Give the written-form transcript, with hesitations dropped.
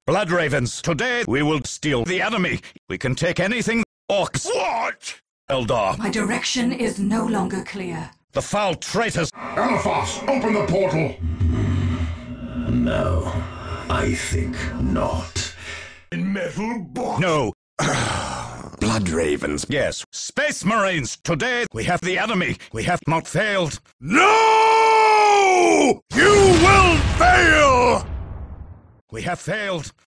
Blood Ravens, today we will steal the enemy. We can take anything. Orcs. What? Eldar. My direction is no longer clear. The foul traitors. Elephas, open the portal! No, I think not. In metal box? No. Blood Ravens. Yes. Space Marines, today we have the enemy. We have not failed. No! You will fail! We have failed.